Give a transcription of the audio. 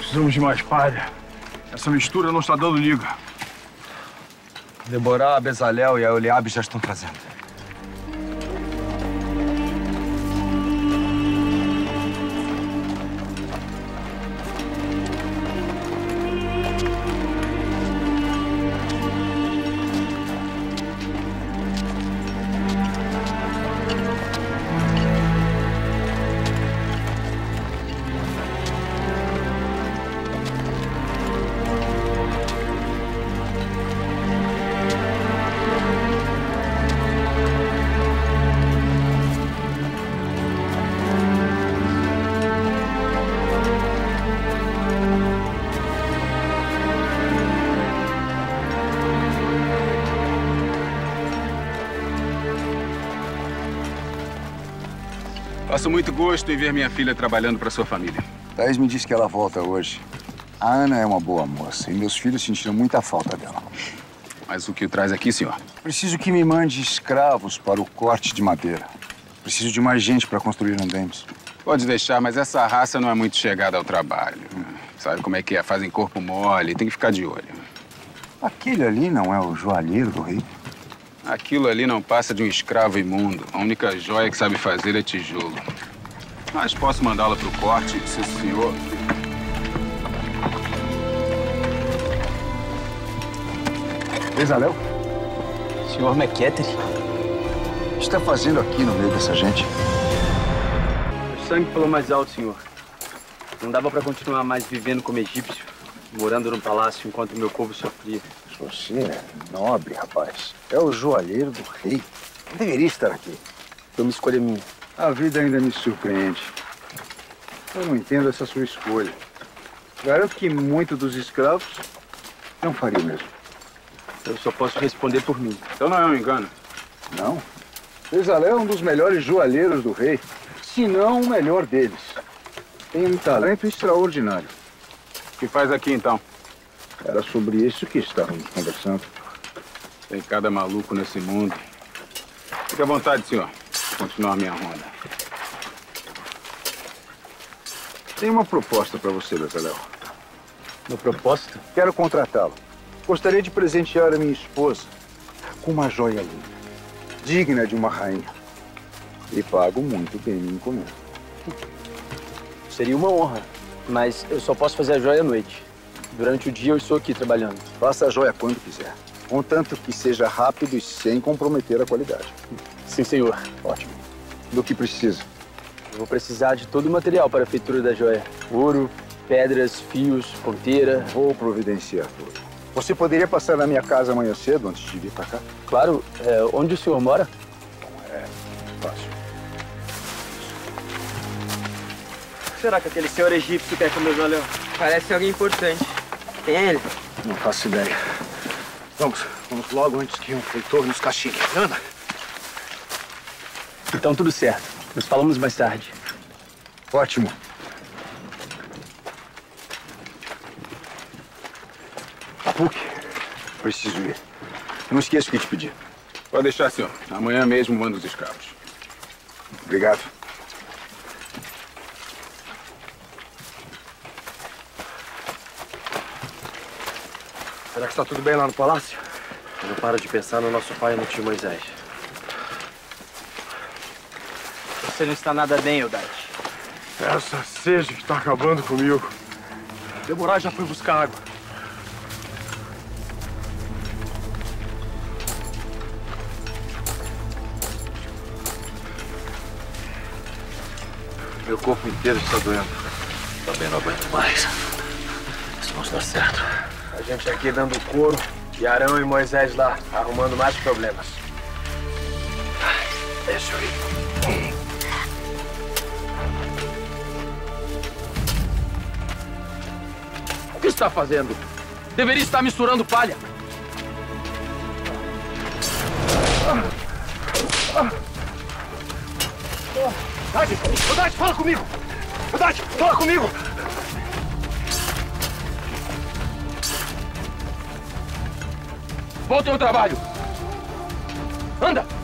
Precisamos de mais palha. Essa mistura não está dando liga. Deborah, Bezalel e a Eliabe já estão trazendo. Faço muito gosto em ver minha filha trabalhando para sua família. Thaís me disse que ela volta hoje. A Ana é uma boa moça e meus filhos sentiram muita falta dela. Mas o que o traz aqui, senhor? Preciso que me mande escravos para o corte de madeira. Preciso de mais gente para construir andames. Pode deixar, mas essa raça não é muito chegada ao trabalho. Sabe como é que é? Fazem corpo mole, tem que ficar de olho. Aquele ali não é o joalheiro do rei? Aquilo ali não passa de um escravo imundo. A única joia que sabe fazer é tijolo. Mas posso mandá-la para o corte, se o senhor... Bezalel? Senhor McKettery? O que está fazendo aqui no meio dessa gente? O sangue falou mais alto, senhor. Não dava para continuar mais vivendo como egípcio, morando no palácio enquanto o meu povo sofria. Você é nobre, rapaz. É o joalheiro do rei. Não deveria estar aqui. Foi uma escolha minha. A vida ainda me surpreende. Eu não entendo essa sua escolha. Garanto que muitos dos escravos não fariam mesmo. Eu só posso responder por mim. Então não é um engano. Não. Bezalel é um dos melhores joalheiros do rei, se não o melhor deles. Tem um talento extraordinário. O que faz aqui, então? Era sobre isso que estávamos conversando. Tem cada maluco nesse mundo. Fique à vontade, senhor. Vou continuar a minha ronda. Tenho uma proposta para você, Bezalel. Uma proposta? Quero contratá-lo. Gostaria de presentear a minha esposa com uma joia linda, digna de uma rainha. E pago muito bem minha encomenda. Seria uma honra, mas eu só posso fazer a joia à noite. Durante o dia eu estou aqui trabalhando. Faça a joia quando quiser, contanto que seja rápido e sem comprometer a qualidade. Sim, senhor. Ótimo. Do que precisa? Eu vou precisar de todo o material para a feitura da joia. Ouro, pedras, fios, ponteira. Vou providenciar tudo. Você poderia passar na minha casa amanhã cedo, antes de vir para cá? Claro. Onde o senhor mora? É fácil. Será que aquele senhor egípcio quer com o Bezalel? Parece alguém importante. Quem é ele? Não faço ideia. Vamos logo antes que um feitor nos castigue. Anda! Então tudo certo. Nos falamos mais tarde. Ótimo. Apuk, preciso ir. Não esqueça o que te pedi. Pode deixar, senhor. Amanhã mesmo mando os escravos. Obrigado. Será que está tudo bem lá no palácio? Eu não paro de pensar no nosso pai e no tio Moisés. Você não está nada bem, Eldad. Essa sede que está acabando comigo. Deborah já foi buscar água. Meu corpo inteiro está doendo. Também não aguento mais. Isso não está certo. A gente aqui dando couro e Arão e Moisés lá, arrumando mais problemas. Deixa eu ir. O que está fazendo? Deveria estar misturando palha. Eldad, fala comigo! Eldad, fala comigo! Voltem ao trabalho. Anda!